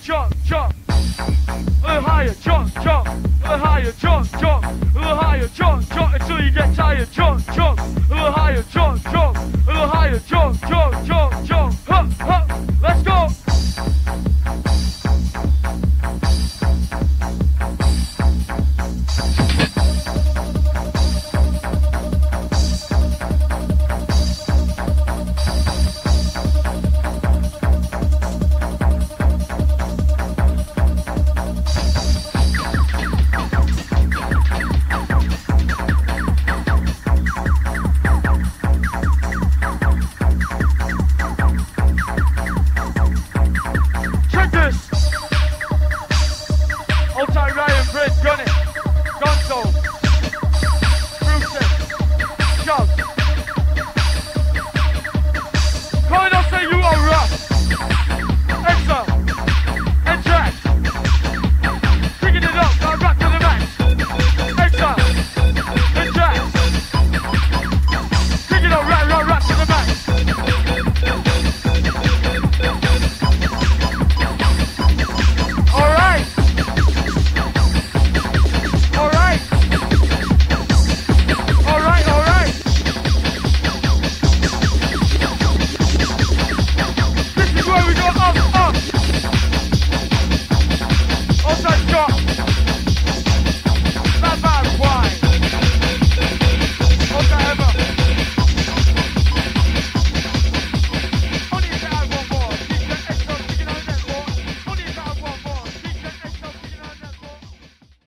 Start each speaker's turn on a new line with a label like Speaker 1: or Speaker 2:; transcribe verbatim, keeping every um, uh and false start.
Speaker 1: jump, jump. A little higher, jump, jump. A little higher, jump, jump. A little higher, jump, jump until you get tired. Jump, jump. A little higher, jump, jump. A little higher, jump, jump, jump, jump. Hup, hup. Let's go. Hold tight, Ryan, Fred, gun it. Gonzo.